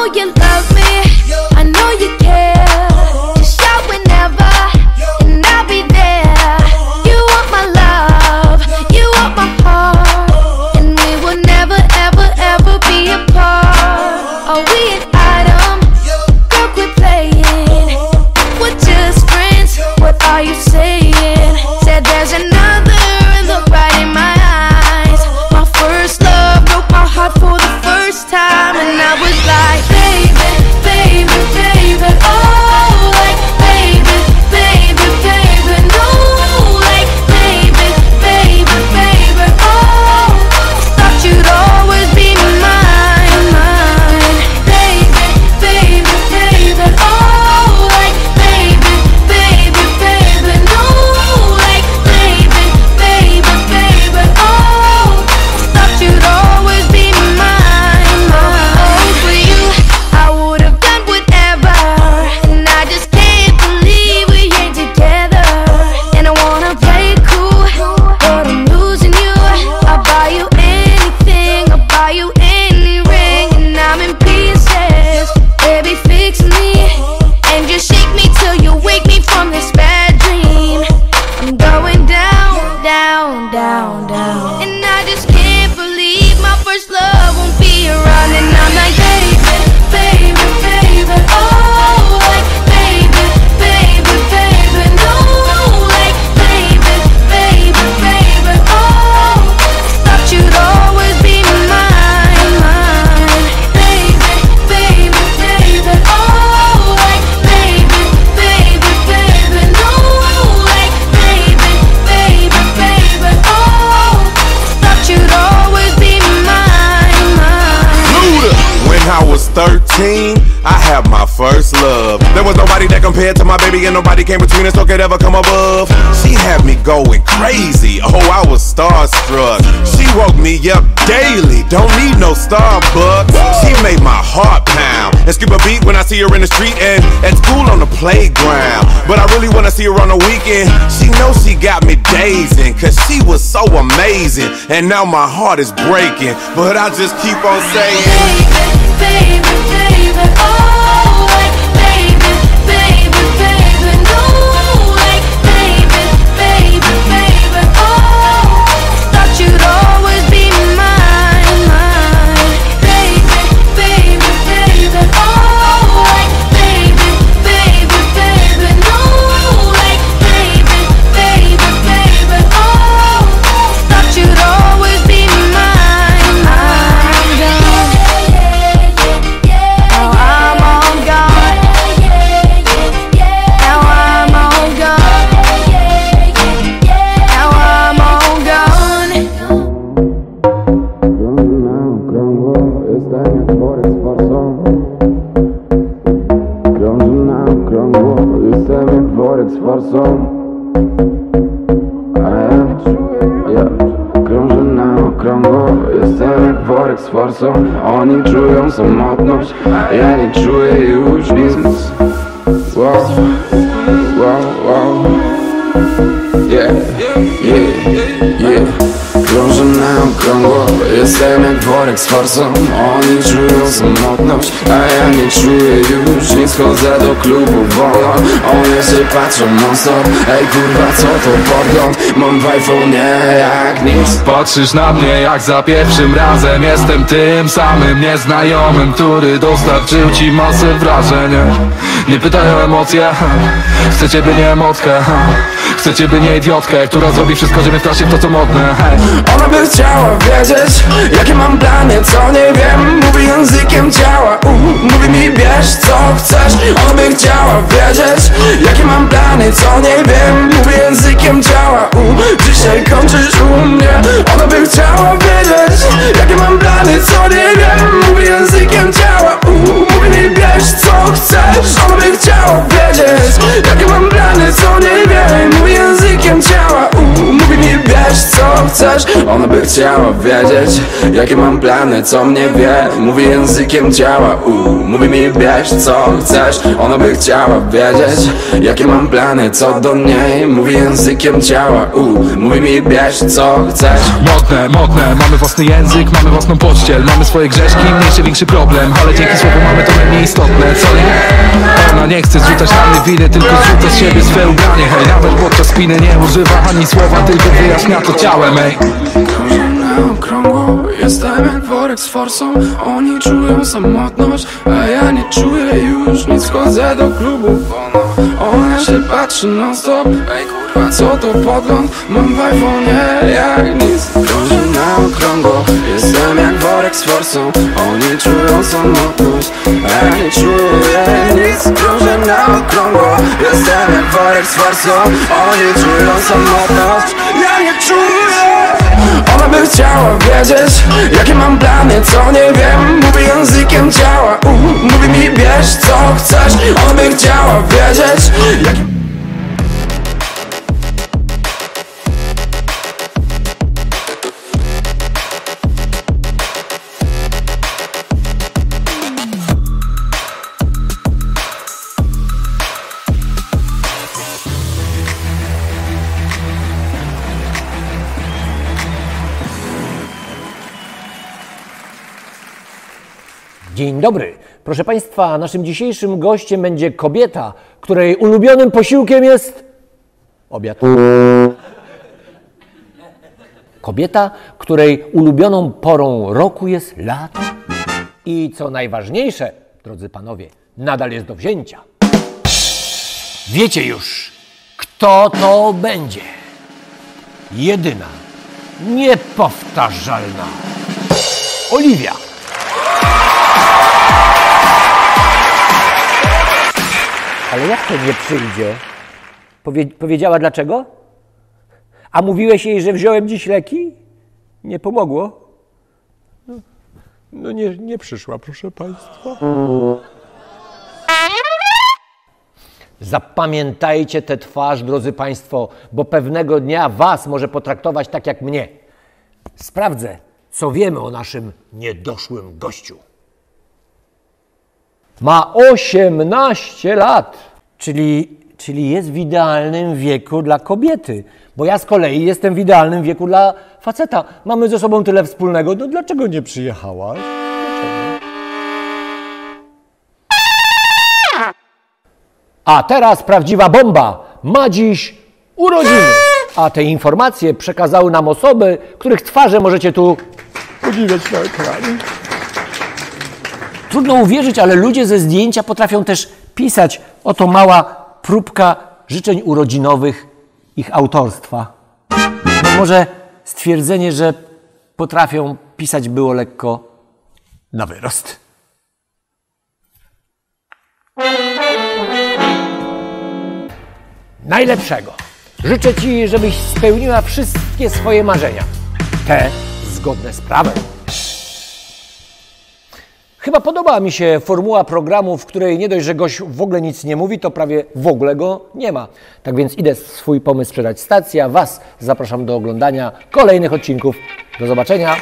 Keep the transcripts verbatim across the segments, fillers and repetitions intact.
you love me, I know you care. Just shout whenever, and I'll be there. You want my love, you want my heart, and we will never, ever, ever be apart. Are we an item? Girl, quit playing. We're just friends, what are you saying? Said there's another and look right in my eyes. My first love broke my heart for the first time, and I was like, baby, baby, baby, oh, like, baby, baby, baby, no, like, baby, baby, baby, oh, thought you'd always be mine, mine, baby, baby, baby, oh, like, baby, baby, baby, no, like, baby, baby, baby, oh, thought you'd always be mine, mine. Oh, for you, I would have done whatever, and I just can't believe we ain't together. And I wanna play it cool, but I'm losing you. I'll buy you anything, I'll buy you any ring, and I'm in pieces. Baby, fix me, and just shake me till you wake me from this bad dream. I'm going down, down, down, down, and I just can't believe my first love won't be around. And I'm like, baby, baby, baby, oh, like, baby, baby, baby, no, like, baby, baby, baby, oh, thought you'd always be mine, mine, baby, baby, baby, oh, like, baby, baby, baby, no, like, baby, baby, baby, oh, thought you'd always be mine, mine. Luda. When I was thirteen, I had my first love. There was nobody that compared to my baby, and nobody came between us or could ever come above. She had me going crazy, oh, I was starstruck. She woke me up daily, don't need no Starbucks. She made my heart pound and skip a beat when I see her in the street and at school on the playground. But I really wanna see her on the weekend. She knows she got me dazing, cause she was so amazing. And now my heart is breaking, but I just keep on saying, baby, baby, baby, oh, like, baby, baby, baby, no, like, baby, baby, baby, oh, thought you'd always be mine, mine, baby, baby, baby, oh, like, baby, baby, baby, no, like, baby, baby, baby, oh, thought you'd always be mine, mine, gone. Now I'm all gone. Now I'm all gone. Now I'm all gone. Jestem jak worek z forsą. Oni czują samotność, a ja nie czuję już nic. Wow, wow, wow. Yeah, yeah, yeah. Krążę na okrągło, jestem jak worek z forsą. Oni czują samotność, a ja nie czuję już nic. Chodzę do klubu wolno, oni się patrzą non-stop. Ej kurwa, co to podgląd? Mam w iPhone'ie jak nic. Patrzysz na mnie jak za pierwszym razem. Jestem tym samym nieznajomym, który dostarczył ci masę wrażeń. Nie pytaj o emocje, chcę ciebie nie emotkę. Chcę ciebie nie idiotkę, która zrobi wszystko, żeby wkraść w to co modne. Ona by chciała wiedzieć, jakie mam plany, co nie wiem. Mówi językiem ciała, uh, mówi mi bierz co chcesz. Ona by chciała wiedzieć, jakie mam plany, co nie wiem. Mówi językiem ciała, uh, dzisiaj kończysz u mnie. Ona by chciała wiedzieć, jakie mam plany, co nie wiem. Mówi językiem ciała, uh, mówi mi bierz co chcesz. Ona by chciała wiedzieć, jakie mam plany, co nie wiem. Mówi językiem ciała, uh, mówi mi bierz co chcesz. Ona by chciała wiedzieć, jakie mam plany, co mnie wie. Mówi językiem ciała, u, mówi mi bierz co chcesz. Ona by chciała wiedzieć, jakie mam plany, co do niej. Mówi językiem ciała, u, mówi mi bierz co chcesz. Modne, modne, mamy własny język, mamy własną pościel, mamy swoje grzeszki, mniejszy, większy problem, ale dzięki słowu mamy to najmniej istotne, co nie? Ona nie chce zrzucać na mnie winy, tylko zrzuca z siebie swe ubranie. Hej, nawet podczas spiny nie używa ani słowa, tylko wyjaśnia to ciałem, ej. Krążę na okrągło, jestem jak worek z forsą. Oni czują samotność, a ja nie czuję już nic. Wchodzę do klubu, ona, ona się patrzy non stop. Ej kurwa, co to podgląd? Mam w iPhone'ie jak nic. Krążę na okrągło, jestem jak worek z forsą. Oni czują samotność, a ja nie czuję nic. Krążę na okrągło, jestem jak worek z forsą. Oni czują samotność, ja nie czuję. Ona by chciała wiedzieć, jakie mam plany, co nie wiem. Mówi językiem ciała, u, mówi mi bierz co chcesz. Ona by chciała wiedzieć, jakie... Dzień dobry. Proszę Państwa, naszym dzisiejszym gościem będzie kobieta, której ulubionym posiłkiem jest obiad. Kobieta, której ulubioną porą roku jest lato. I co najważniejsze, drodzy panowie, nadal jest do wzięcia. Wiecie już, kto to będzie. Jedyna, niepowtarzalna Oliwia. Ale jak to nie przyjdzie? Powie, powiedziała dlaczego? A mówiłeś jej, że wziąłem dziś leki? Nie pomogło? No, no nie, nie przyszła, proszę Państwa. Zapamiętajcie tę twarz, drodzy Państwo, bo pewnego dnia Was może potraktować tak jak mnie. Sprawdzę, co wiemy o naszym niedoszłym gościu. Ma osiemnaście lat, czyli, czyli jest w idealnym wieku dla kobiety. Bo ja z kolei jestem w idealnym wieku dla faceta. Mamy ze sobą tyle wspólnego, no dlaczego nie przyjechałaś? Dlaczego? A teraz prawdziwa bomba. Ma dziś urodziny. A te informacje przekazały nam osoby, których twarze możecie tu podziwiać na ekranie. Trudno uwierzyć, ale ludzie ze zdjęcia potrafią też pisać. Oto mała próbka życzeń urodzinowych ich autorstwa. No może stwierdzenie, że potrafią pisać było lekko na wyrost. Najlepszego. Życzę Ci, żebyś spełniła wszystkie swoje marzenia. Te zgodne z prawem. Chyba podoba mi się formuła programu, w której nie dość, że gość w ogóle nic nie mówi, to prawie w ogóle go nie ma. Tak więc idę swój pomysł sprzedać stacji, a Was zapraszam do oglądania kolejnych odcinków. Do zobaczenia.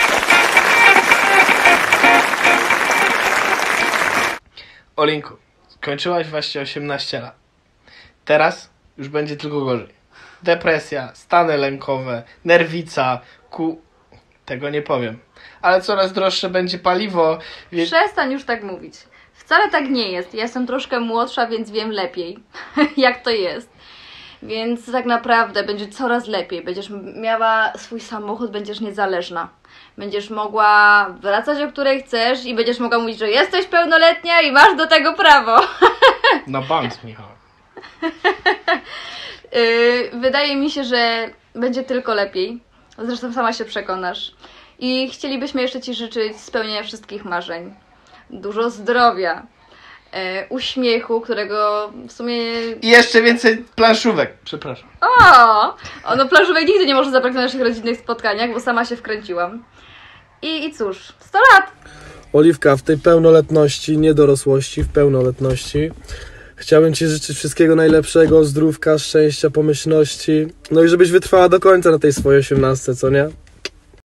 Olinku, skończyłaś właśnie osiemnaście lat. Teraz już będzie tylko gorzej. Depresja, stany lękowe, nerwica, ku... Tego nie powiem. Ale coraz droższe będzie paliwo. Wie... Przestań już tak mówić. Wcale tak nie jest. Ja jestem troszkę młodsza, więc wiem lepiej, jak to jest. Więc tak naprawdę będzie coraz lepiej. Będziesz miała swój samochód, będziesz niezależna. Będziesz mogła wracać, o której chcesz i będziesz mogła mówić, że jesteś pełnoletnia i masz do tego prawo. Na bank, Michał. yy, wydaje mi się, że będzie tylko lepiej. Zresztą sama się przekonasz. I chcielibyśmy jeszcze Ci życzyć spełnienia wszystkich marzeń. Dużo zdrowia, e, uśmiechu, którego w sumie... I jeszcze więcej planszówek. Przepraszam. O! Ono planszówek nigdy nie może zabraknąć na naszych rodzinnych spotkaniach, bo sama się wkręciłam. I, i cóż, sto lat! Oliwka, w tej pełnoletności, niedorosłości, w pełnoletności Chciałbym Ci życzyć wszystkiego najlepszego, zdrówka, szczęścia, pomyślności. No i żebyś wytrwała do końca na tej swojej osiemnastce, co nie?